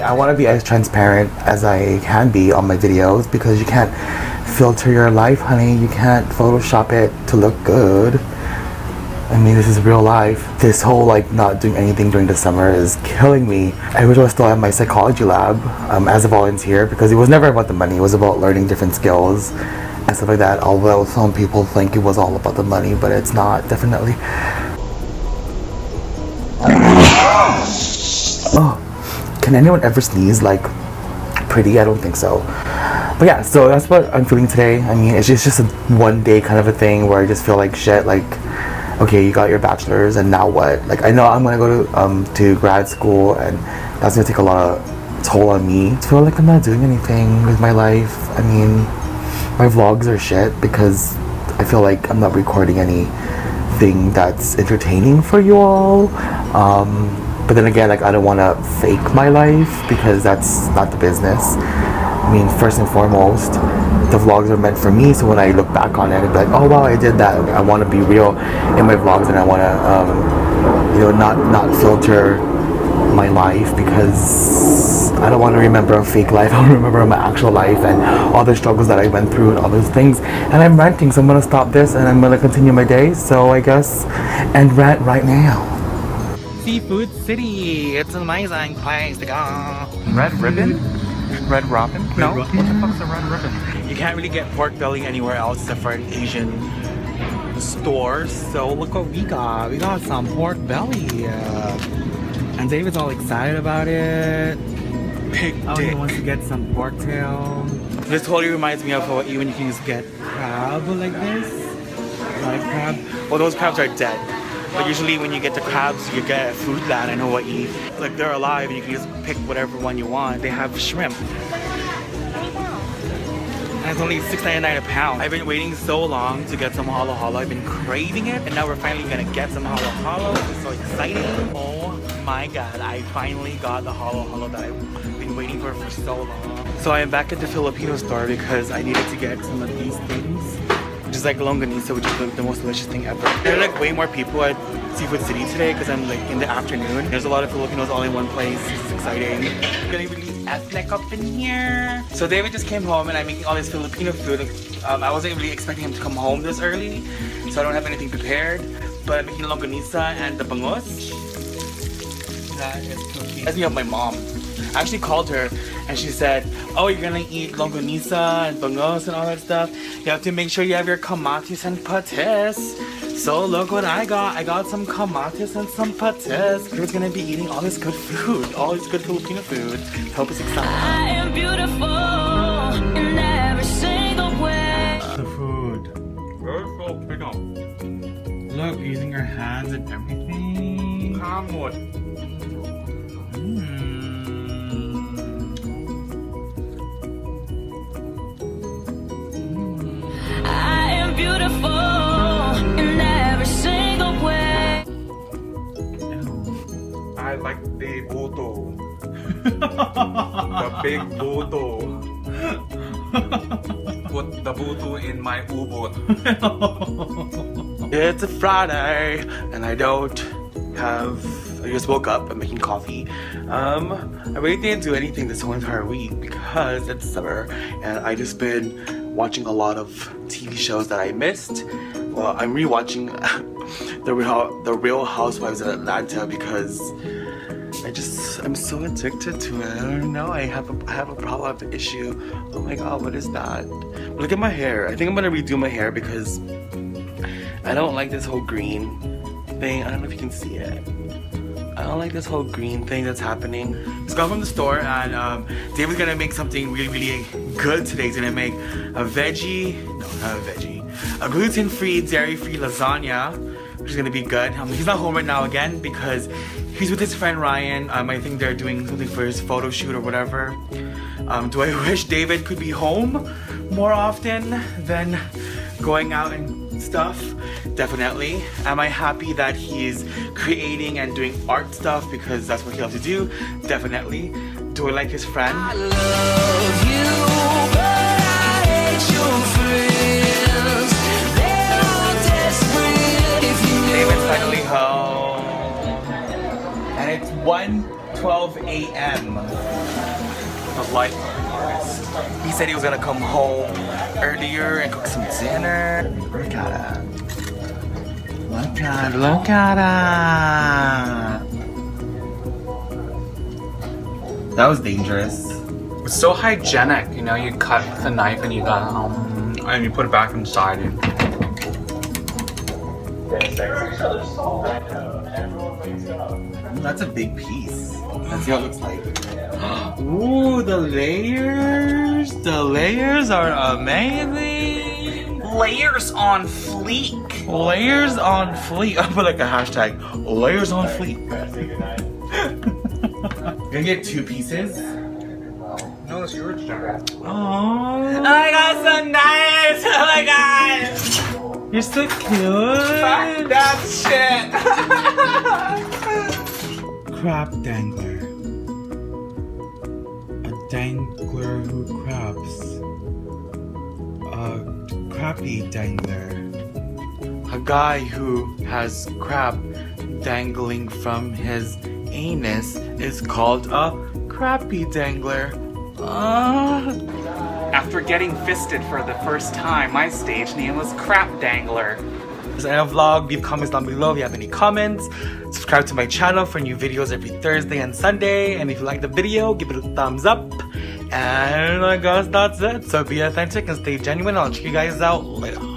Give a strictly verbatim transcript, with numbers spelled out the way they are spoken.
I want to be as transparent as I can be on my videos because you can't filter your life, honey. You can't Photoshop it to look good. I mean, this is real life. This whole like not doing anything during the summer is killing me. I wish I was still at my psychology lab um, as a volunteer because it was never about the money. It was about learning different skills and stuff like that. Although some people think it was all about the money, but it's not, definitely. Oh, can anyone ever sneeze like pretty? I don't think so. But yeah, so that's what I'm feeling today. I mean, it's just, just a one day kind of a thing where I just feel like shit. Like, okay, you got your bachelor's and now what? Like, I know I'm gonna go to um to grad school and that's gonna take a lot of toll on me. I feel like I'm not doing anything with my life. I mean, my vlogs are shit because I feel like I'm not recording anything that's entertaining for you all. Um, but then again, like, I don't want to fake my life because that's not the business. I mean, first and foremost, the vlogs are meant for me, so when I look back on it, I'd be like, oh wow, I did that. I want to be real in my vlogs, and I want to, um, you know, not not filter my life because I don't want to remember a fake life. I want to remember my actual life and all the struggles that I went through and all those things. And I'm ranting, so I'm gonna stop this and I'm gonna continue my day. So I guess and rant right now. Seafood City. It's an amazing place to go. Red Ribbon? Red Robin? No? Red Robin? What the fuck's a Red Ribbon? You can't really get pork belly anywhere else except for an Asian store. So look what we got. We got some pork belly. Uh, and David's all excited about it. Big oh, dick. He wants to get some pork tail. This totally reminds me of how even you can just get crab like this. Live crab. Well, those crabs are dead. But usually when you get the crabs, you get food land in Hawaii. Like they're alive and you can just pick whatever one you want. They have shrimp. And it's only six ninety-nine a pound. I've been waiting so long to get some halo halo. I've been craving it. And now we're finally gonna get some halo halo. It's so exciting. Oh my god, I finally got the halo halo that I've been waiting for for so long. So I am back at the Filipino store because I needed to get some of these things. Which is like longanisa, which is the, the most delicious thing ever. There are like way more people at Seafood City today because I'm like in the afternoon. There's a lot of Filipinos all in one place. This is exciting. Really, really ethnic up in here. So David just came home and I'm making all this Filipino food. Um, I wasn't really expecting him to come home this early, so I don't have anything prepared. But I'm making longanisa and the bangos. That is cooking. Reminds me of my mom. I actually called her and she said, oh, you're gonna eat longanisa and bangos and all that stuff. You have to make sure you have your kamatis and patis. So look what I got. I got some kamatis and some patis. We're gonna be eating all this good food, all this good Filipino food. Hope it's exciting. I am beautiful in every single way. The food. Very so big up. Look, using your hands and everything. Come on. Beautiful in every single way. I like the buto. The big buto. Put the buto in my ubot. It's a Friday and I don't have. I just woke up. I'm making coffee. Um, I really didn't do anything this whole entire week because it's summer and I just been watching a lot of T V shows that I missed. Well, I'm rewatching the Real the Real Housewives of Atlanta because I just I'm so addicted to it. I don't know. I have a I have a problem, I have an issue. Oh my god, what is that? Look at my hair. I think I'm gonna redo my hair because I don't like this whole green thing. I don't know if you can see it. I don't like this whole green thing that's happening. Just got from the store and um, David's gonna make something really, really good today. He's gonna make a veggie, no, not a veggie, a gluten-free, dairy-free lasagna, which is gonna be good. Um, he's not home right now again because he's with his friend Ryan. Um, I think they're doing something for his photo shoot or whatever. Um, do I wish David could be home more often than going out and stuff? Definitely. Am I happy that he's creating and doing art stuff because that's what he loves to do? Definitely. Do I like his friend? I love you, but I hate your friends. They're all desperate if you David's finally home. And it's one twelve A M of life. He said he was gonna come home earlier and cook some dinner. Look at that. Look at it. Look at that. That was dangerous. It's so hygienic, you know, you cut with a knife and you got um, and you put it back inside. And that's a big piece. Let's see how it looks like. Ooh, the layers. The layers are amazing. layers on fleek. Layers on fleek. I'll put like a hashtag. Layers on fleek. Gonna get two pieces. No, it's your turn. Oh, oh my god, so nice! Oh my god! You're so cute! Fuck that shit! Crab dangler. A dangler who crabs. A crappy dangler. A guy who has crab dangling from his anus is called a crappy dangler. Uh. After getting fisted for the first time, my stage name was Crap Dangler. This is a vlog. Leave comments down below if you have any comments. Subscribe to my channel for new videos every Thursday and Sunday. And if you like the video, give it a thumbs up. And I guess that's it. So be authentic and stay genuine. I'll check you guys out later.